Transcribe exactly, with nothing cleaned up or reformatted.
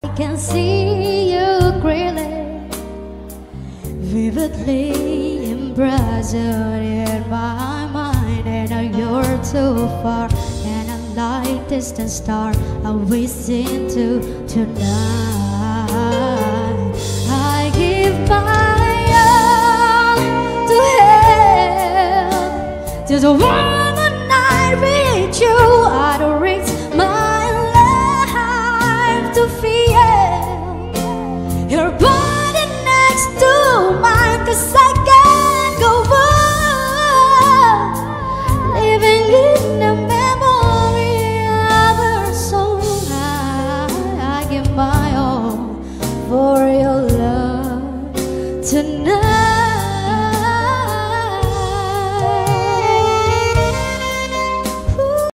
I can see you clearly, vividly imprisoned in my mind. And now you're too far, and a light distant star always seen to tonight. I give my all to hell, to the world.